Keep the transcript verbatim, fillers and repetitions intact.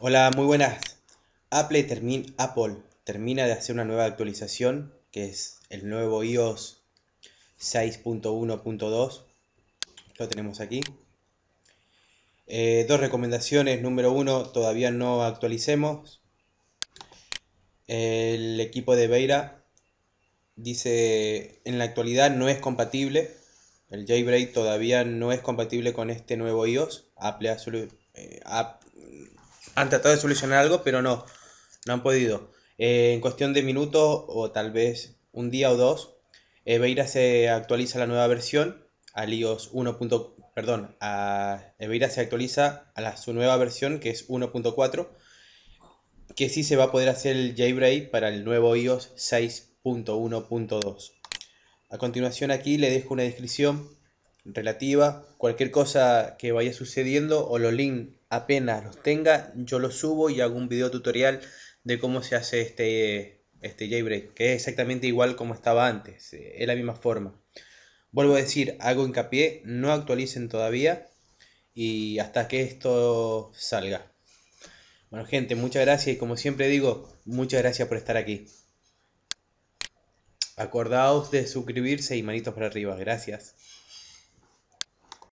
Hola, muy buenas. Apple, termi- Apple termina de hacer una nueva actualización, que es el nuevo iOS seis punto uno punto dos. Lo tenemos aquí. Eh, dos recomendaciones. Número uno, todavía no actualicemos. El equipo de Beira dice en la actualidad no es compatible. El jailbreak todavía no es compatible con este nuevo iOS. Apple ha solu- eh, ha- han tratado de solucionar algo, pero no. No han podido. Eh, en cuestión de minutos o tal vez un día o dos, eh, Beira se actualiza la nueva versión al iOS uno. Perdón, a, eh, Beira se actualiza a la, su nueva versión que es uno punto cuatro, que sí se va a poder hacer el jailbreak para el nuevo iOS seis punto uno punto dos. A continuación aquí le dejo una descripción relativa, cualquier cosa que vaya sucediendo o los links apenas los tenga, yo los subo y hago un video tutorial de cómo se hace este, este jailbreak, que es exactamente igual como estaba antes, eh, es la misma forma. Vuelvo a decir, hago hincapié, no actualicen todavía y hasta que esto salga. Bueno gente, muchas gracias y como siempre digo, muchas gracias por estar aquí. Acordaos de suscribirse y manitos para arriba, gracias.